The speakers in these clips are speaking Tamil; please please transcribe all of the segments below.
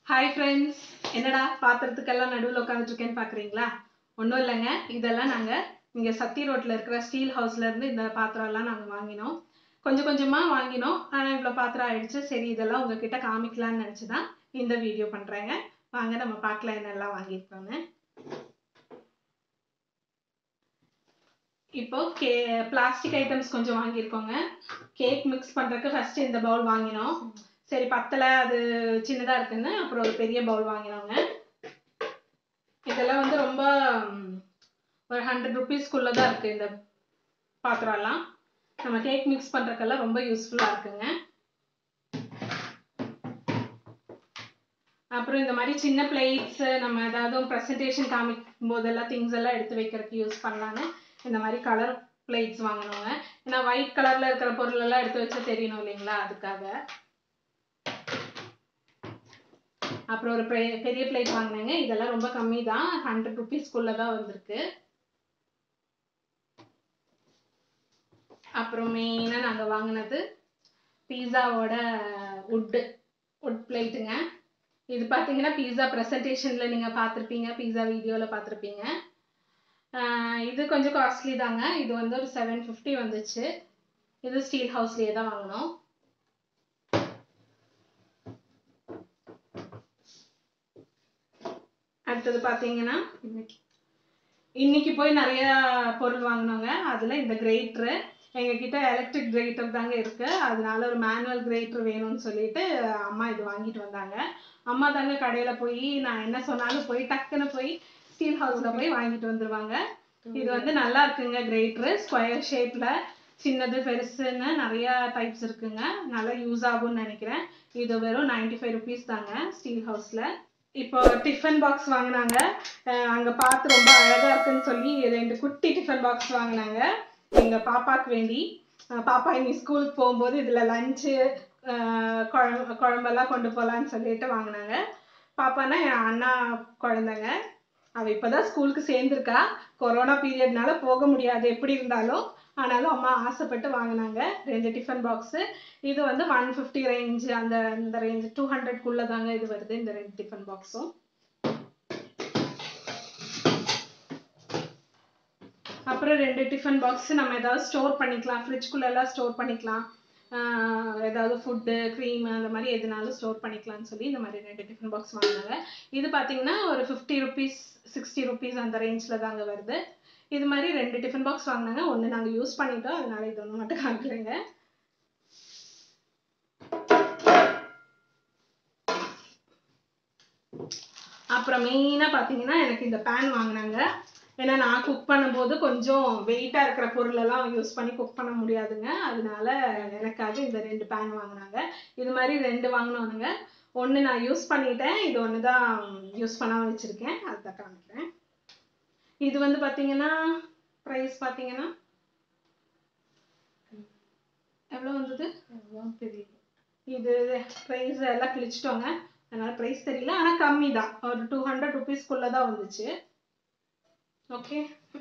Hi friends, என்னடா பாத்திரத்துக்கெல்லாம் நடுவுல உட்கார்ந்துட்டு இருக்கேன்னு பாக்குறீங்களா? ஒண்ணும் இல்லைங்க, இதெல்லாம் நாங்க இங்க சத்தி ரோட்ல இருக்கிற ஸ்டீல் ஹவுஸ்ல இருந்து இந்த பாத்திரம் எல்லாம் நாங்க வாங்கினோம். கொஞ்சம் கொஞ்சமா வாங்கினோம். ஆனா இவ்வளவு பாத்திரம் ஆயிடுச்சு. சரி இதெல்லாம் உங்ககிட்ட காமிக்கலாம்னு நினைச்சுதான் இந்த வீடியோ பண்றேங்க. வாங்க நம்ம பார்க்கலாம் என்னெல்லாம் வாங்கியிருக்கோன்னு. இப்போ பிளாஸ்டிக் ஐட்டம்ஸ் கொஞ்சம் வாங்கியிருக்கோங்க. கேக் மிக்ஸ் பண்றதுக்கு ஃபர்ஸ்ட் இந்த பவுல் வாங்கினோம். சரி பத்தல அது சின்னதா இருக்குன்னு அப்புறம் ஒரு பெரிய பவுல் வாங்கினோங்க. இதெல்லாம் வந்து ரொம்ப ஒரு 100 rupeesக்குள்ளதான் இருக்கு இந்த பாத்திரம் எல்லாம். நம்ம கேக் மிக்ஸ் பண்றதுக்கெல்லாம் ரொம்ப யூஸ்ஃபுல்லா இருக்குங்க. அப்புறம் இந்த மாதிரி சின்ன பிளேட்ஸ் நம்ம ஏதாவது பிரசன்டேஷன் காமிக்கும் போதெல்லாம் திங்ஸ் எல்லாம் எடுத்து வைக்கிறதுக்கு யூஸ் பண்ணலான்னு இந்த மாதிரி கலர் பிளேட்ஸ் வாங்கினோங்க. ஏன்னா ஒயிட் கலர்ல இருக்கிற பொருள் எல்லாம் எடுத்து வச்சா தெரியணும் இல்லைங்களா, அதுக்காக. அப்புறம் ஒரு பெரிய பிளேட் வாங்கினேங்க. இதெல்லாம் ரொம்ப கம்மி தான், 100 rupeesக்குள்ளதான் வந்திருக்கு. அப்புறம் மெயினா நாங்க வாங்கினது பீஸாவோட உட் பிளேட்டுங்க. இது பாத்தீங்கன்னா பீஸா பிரசன்டேஷன்ல நீங்க பார்த்திருப்பீங்க, பீஸா வீடியோல பார்த்திருப்பீங்க. இது கொஞ்சம் காஸ்ட்லி தாங்க. இது வந்து ஒரு 750 வந்துச்சு. இது ஸ்டீல் ஹவுஸ்லயே தான் வாங்கினோம். அடுத்தது பாத்தீங்கன்னா இன்னைக்கு போய் நிறைய பொருள் வாங்கினோங்க. அதுல இந்த கிரேட்டர், எங்க கிட்ட எலக்ட்ரிக் கிரேட்டர் தாங்க இருக்கு. அதனால ஒரு மேனுவல் கிரேட்டர் வேணும்னு சொல்லிட்டு அம்மா இது வாங்கிட்டு வந்தாங்க. அம்மா தாங்க கடையில போய் நான் என்ன சொன்னாலும் போய் டக்குன்னு போய் ஸ்டீல் ஹவுஸ்ல போய் வாங்கிட்டு வந்துருவாங்க. இது வந்து நல்லா இருக்குங்க. கிரேட்டர் ஸ்கொயர் ஷேப்ல சின்னது பெருசுன்னு நிறைய டைப்ஸ் இருக்குங்க. நல்லா யூஸ் ஆகும்னு நினைக்கிறேன். இது வெறும் 95 rupees தாங்க ஸ்டீல் ஹவுஸ்ல. இப்போ டிஃபன் பாக்ஸ் வாங்கினாங்க. அங்க பார்த்து ரொம்ப அழகா இருக்குன்னு சொல்லி 2 குட்டி டிஃபன் பாக்ஸ் வாங்கினாங்க எங்க பாப்பாக்கு வேண்டி. பாப்பா இனி ஸ்கூலுக்கு போகும்போது இதுல லஞ்சு குழம்பெல்லாம் கொண்டு போகலான்னு சொல்லிட்டு வாங்கினாங்க. பாப்பானா என் அண்ணா குழந்தைங்க. அவ இப்பதான் ஸ்கூலுக்கு சேர்ந்திருக்கா. கொரோனா பீரியட்னால போக முடியாது எப்படி இருந்தாலும். ஆனாலும் அம்மா ஆசைப்பட்டு வாங்கினாங்க 2 டிஃபன் பாக்ஸ். இது வந்து 150 ரேஞ்ச், அந்த ரேஞ்ச் 200க்குள்ள தாங்க இது வருது இந்த 2 டிஃபன் பாக்ஸும். அப்புறம் 2 டிஃபன் பாக்ஸ் நம்ம ஏதாவது ஸ்டோர் பண்ணிக்கலாம், ஃப்ரிட்ஜ்குள்ள எல்லாம் ஸ்டோர் பண்ணிக்கலாம். ஏதாவது ஃபுட்டு க்ரீம் அந்த மாதிரி எதுனாலும் ஸ்டோர் பண்ணிக்கலாம்னு சொல்லி இந்த மாதிரி 2 டிஃபன் பாக்ஸ் வாங்கினாங்க. இது பார்த்தீங்கன்னா ஒரு 50 rupees 60 rupees அந்த ரேஞ்சில் தாங்க வருது. இது மாதிரி 2 டிஃபன் பாக்ஸ் வாங்கினாங்க. ஒன்று நாங்கள் யூஸ் பண்ணிட்டோம், அதனால இது ஒன்று மட்டும் காமிக்கிறேங்க. அப்புறம் மெயினாக பார்த்தீங்கன்னா எனக்கு இந்த பேன் வாங்கினாங்க. ஏன்னா நான் குக் பண்ணும்போது கொஞ்சம் வெயிட்டாக இருக்கிற பொருளெல்லாம் யூஸ் பண்ணி குக் பண்ண முடியாதுங்க. அதனால எனக்காக இந்த 2 பேன் வாங்கினாங்க. இது மாதிரி 2 வாங்கினோனுங்க. ஒன்று நான் யூஸ் பண்ணிட்டேன், இது ஒன்று தான் யூஸ் பண்ணாமல் வச்சுருக்கேன், அதுதான் காமிக்கிறேன். இது வந்து பார்த்தீங்கன்னா ப்ரைஸ் பார்த்தீங்கன்னா எவ்வளோ வந்தது தெரியல. இது ப்ரைஸ் எல்லாம் கிழிச்சிட்டோங்க, அதனால ப்ரைஸ் தெரியல. ஆனால் கம்மி தான், ஒரு 200 rupeesக்குள்ளே தான் வந்துச்சு. ஓகே,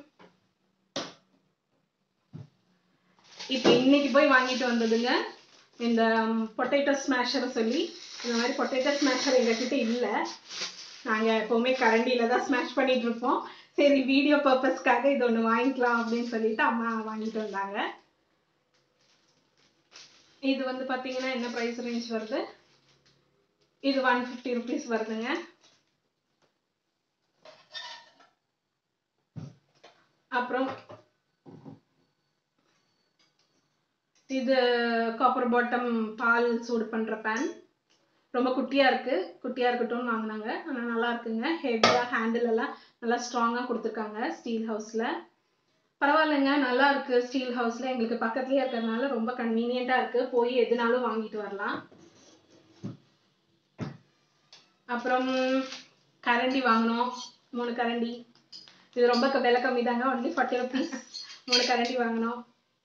இப்போ இன்னைக்கு போய் வாங்கிட்டு வந்ததுங்க இந்த பொட்டேட்டோ ஸ்மாஷர் சொல்லி. இந்த மாதிரி பொட்டேட்டோ ஸ்மாஷர் எங்ககிட்ட இல்லை. நாங்கள் எப்போவுமே கரண்டியில தான் ஸ்மாஷ் பண்ணிட்டு இருப்போம். சரி வீடியோ பர்பஸ்க்காக இது ஒன்று வாங்கிக்கலாம் அப்படின்னு சொல்லிட்டு அம்மா வாங்கிட்டு வந்தாங்க. இது வந்து பார்த்தீங்கன்னா என்ன ப்ரைஸ் ரேஞ்ச் வருது, இது 150 rupees வருதுங்க. அப்புறம் இது காப்பர் பாட்டம் பால் சூடு பண்ற பேன். ரொம்ப குட்டியா இருக்கு, குட்டியா இருக்கட்டும்னு வாங்கினாங்க. ஆனால் நல்லா இருக்குங்க. ஹெவியா ஹேண்டில் எல்லாம் நல்லா ஸ்ட்ராங்கா கொடுத்துருக்காங்க ஸ்டீல் ஹவுஸ்ல. பரவாயில்லைங்க, நல்லா இருக்கு. ஸ்டீல் ஹவுஸ்ல எங்களுக்கு பக்கத்துலயே இருக்கிறதுனால ரொம்ப கன்வீனியன்டா இருக்கு, போய் எதுனாலும் வாங்கிட்டு வரலாம். அப்புறம் கரண்டி வாங்கினோம், 3 கரண்டி. இது ரொம்ப விலை கம்மி தாங்க, ஒன்லி 40 rupees 3 கரண்டி வாங்கினோம்.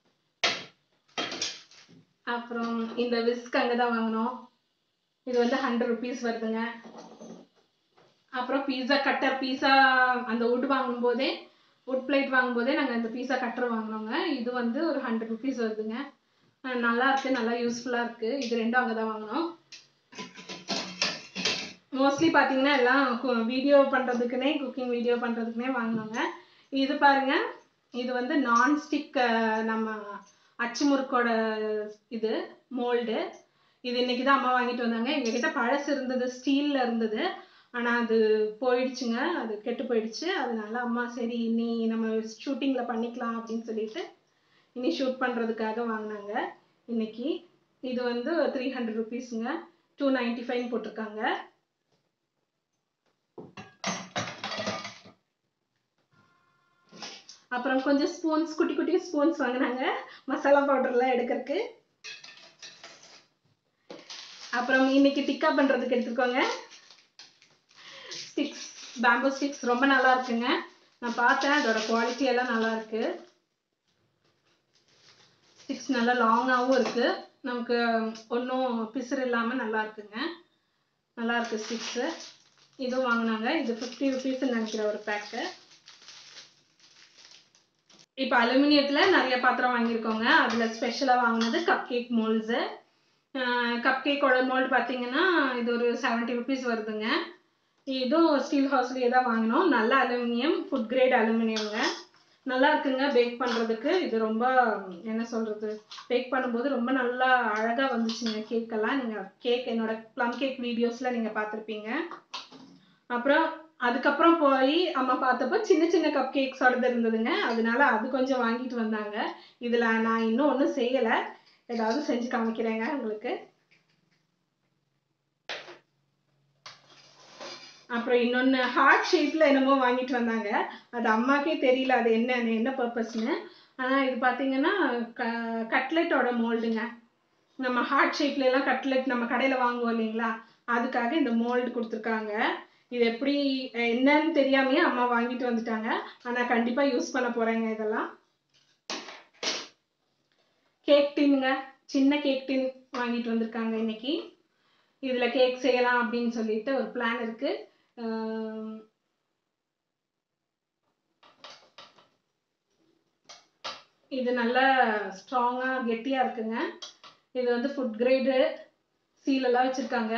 அப்புறம் இந்த விஸ்க் அங்கதான் வாங்கினோம். இது வந்து 100 rupees வருதுங்க. அப்புறம் பீஸா கட்டர், பீஸா அந்த உட் வாங்கும் போதே, உட் பிளேட் வாங்கும் போதே நாங்கள் இந்த பீஸா கட்டர் வாங்கினோங்க. இது வந்து ஒரு 100 rupees வருதுங்க. நல்லா இருக்கு, நல்லா யூஸ்ஃபுல்லா இருக்கு. இது 2 அங்கதான் வாங்கினோம். மோஸ்ட்லி பார்த்தீங்கன்னா எல்லாம் வீடியோ பண்ணுறதுக்குனே குக்கிங் வீடியோ பண்ணுறதுக்குனே வாங்கினாங்க. இது பாருங்க, இது வந்து நான்ஸ்டிக் நம்ம அச்சு முறுக்கோட இது மோல்டு. இது இன்னைக்கு தான் அம்மா வாங்கிட்டு வந்தாங்க. எங்ககிட்ட பழசு இருந்தது, ஸ்டீலில் இருந்தது. ஆனால் அது போயிடுச்சுங்க, அது கெட்டு போயிடுச்சு. அதனால அம்மா சரி இனி நம்ம ஷூட்டிங்கில் பண்ணிக்கலாம் அப்படின்னு சொல்லிட்டு இனி ஷூட் பண்ணுறதுக்காக வாங்கினாங்க இன்னைக்கு. இது வந்து 300 rupeesங்க, 295 போட்டிருக்காங்க. அப்புறம் கொஞ்சம் ஸ்பூன்ஸ், குட்டி குட்டி ஸ்பூன்ஸ் வாங்கினாங்க மசாலா பவுடர்லாம் எடுக்கிறதுக்கு. அப்புறம் இன்னைக்கு டிக்கா பண்ணுறதுக்கு எடுத்துக்கோங்க ஸ்டிக்ஸ், பேம்பூ ஸ்டிக்ஸ். ரொம்ப நல்லா இருக்குங்க, நான் பார்த்தேன், அதோட குவாலிட்டி எல்லாம் நல்லா இருக்கு. ஸ்டிக்ஸ் நல்லா லாங்காகவும் இருக்கு, நமக்கு ஒன்றும் பிசுறு இல்லாமல் நல்லா இருக்குங்க, நல்லா இருக்கு ஸ்டிக்ஸு. இதுவும் வாங்கினாங்க. இது 50 rupeesன்னு நினைக்கிற ஒரு பேக்கு. இப்போ அலுமினியத்தில் நிறைய பாத்திரம் வாங்கியிருக்கோங்க. அதில் ஸ்பெஷலாக வாங்கினது கப் கேக் மோல்ட்ஸு. கப் கேக்கோட மோல்டு பார்த்தீங்கன்னா இது ஒரு 70 rupees வருதுங்க. இதுவும் ஸ்டீல் ஹவுஸ்லேயே தான் வாங்கினோம். நல்ல அலுமினியம், ஃபுட் கிரேட் அலுமினியம்ங்க, நல்லா இருக்குங்க பேக் பண்ணுறதுக்கு. இது ரொம்ப என்ன சொல்கிறது, பேக் பண்ணும்போது ரொம்ப நல்லா அழகாக வந்துச்சுங்க கேக்கெல்லாம். நீங்கள் கேக் என்னோட ப்ளம் கேக் வீடியோஸில் நீங்கள் பார்த்துருப்பீங்க. அப்புறம் அதுக்கப்புறம் போய் அம்மா பார்த்தப்போ சின்ன சின்ன கப் கேக்ஸோடது இருந்ததுங்க, அதனால அது கொஞ்சம் வாங்கிட்டு வந்தாங்க. இதில் நான் இன்னும் ஒன்றும் செய்யலை, ஏதாவது செஞ்சு காமிக்கிறேங்க உங்களுக்கு. அப்புறம் இன்னொன்று ஹார்ட் ஷேப்பில் என்னமோ வாங்கிட்டு வந்தாங்க, அது அம்மாக்கே தெரியல அது என்ன பர்பஸ்ன்னு. ஆனால் இது பார்த்தீங்கன்னா கட்லெட்டோட மோல்டுங்க. நம்ம ஹார்ட் ஷேப்லலாம் கட்லெட் நம்ம கடையில் வாங்குவோம் இல்லைங்களா, அதுக்காக இந்த மோல்டு கொடுத்துருக்காங்க. இது எப்படி என்னன்னு தெரியாமையே அம்மா வாங்கிட்டு வந்துட்டாங்க. ஆனால் கண்டிப்பாக யூஸ் பண்ண போகிறேங்க இதெல்லாம். கேக் டின்னுங்க, சின்ன கேக் டின் வாங்கிட்டு வந்திருக்காங்க இன்னைக்கு. இதில் கேக் செய்யலாம் அப்படின்னு சொல்லிட்டு ஒரு பிளான் இருக்கு. இது நல்ல ஸ்ட்ராங்காக கெட்டியாக இருக்குங்க. இது வந்து ஃபுட் கிரேடு சீலெல்லாம் வச்சுருக்காங்க.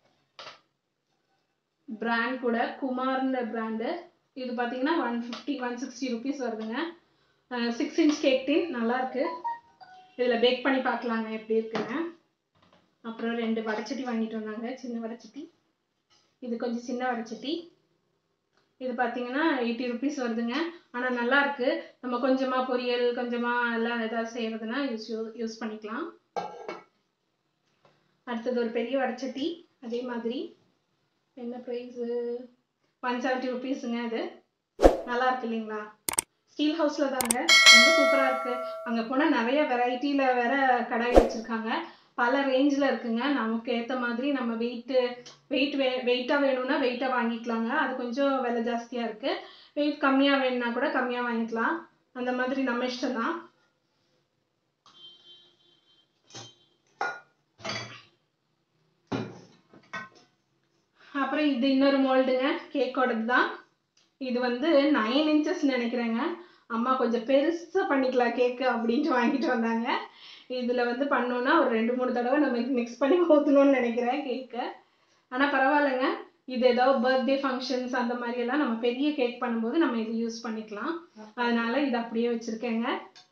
பிராண்ட் கூட குமார்ன்ற பிராண்டு. இது பார்த்தீங்கன்னா 150-160 rupees வருதுங்க. 6 inch கேக் டின், நல்லா இருக்கு. இதில் பேக் பண்ணி பார்க்கலாங்க எப்படி இருக்குங்க. அப்புறம் 2 வடைச்சட்டி வாங்கிட்டு வந்தாங்க, சின்ன வடைச்சட்டி. இது கொஞ்சம் சின்ன வடைச்சட்டி. இது பார்த்தீங்கன்னா 80 rupees வருதுங்க. ஆனால் நல்லா இருக்கு, நம்ம கொஞ்சமாக பொரியல் கொஞ்சமாக எல்லாம் ஏதாவது செய்யறதுன்னா யூஸ் பண்ணிக்கலாம். அடுத்தது ஒரு பெரிய வடைச்சட்டி, அதே மாதிரி என்ன ப்ரைஸு, 170 rupeesங்க. அது நல்லா இருக்கு இல்லைங்களா, ஸ்டீல் ஹவுஸில் தாங்க, ரொம்ப சூப்பராக இருக்குது. அங்கே போனால் நிறைய வெரைட்டியில் வேற கடாய் வச்சுருக்காங்க, பல ரேஞ்சில் இருக்குங்க. நமக்கு ஏற்ற மாதிரி நம்ம வெயிட்டாக வேணும்னா வெயிட்டாக வாங்கிக்கலாங்க. அது கொஞ்சம் விலை ஜாஸ்தியாக இருக்குது. வெயிட் கம்மியாக வேணும்னா கூட கம்மியாக வாங்கிக்கலாம், அந்த மாதிரி நம்ம இஷ்டம் தான். அப்புறம் இது இன்னொரு மோல்டுங்க, கேக்கோடது தான். இது வந்து 9 inches நினைக்கிறேங்க. அம்மா கொஞ்சம் பெருசாக பண்ணிக்கலாம் கேக்கு அப்படின்ட்டு வாங்கிட்டு வந்தாங்க. இதில் வந்து பண்ணோன்னா ஒரு 2-3 தடவை நம்ம மிக்ஸ் பண்ணி ஊற்றணும்னு நினைக்கிறேன் கேக்கை. ஆனால் பரவாயில்லைங்க, இது ஏதோ பர்த்டே ஃபங்க்ஷன்ஸ் அந்த மாதிரியெல்லாம் நம்ம பெரிய கேக் பண்ணும்போது நம்ம இது யூஸ் பண்ணிக்கலாம். அதனால இது அப்படியே வச்சுருக்கேங்க.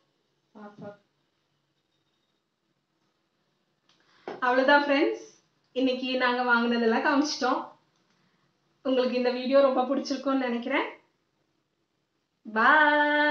அவ்வளோதான் ஃப்ரெண்ட்ஸ், இன்னைக்கு நாங்கள் வாங்கினதெல்லாம் காமிச்சிட்டோம். உங்களுக்கு இந்த வீடியோ ரொம்ப பிடிச்சிருக்கும்னு நினைக்கிறேன். பாய்.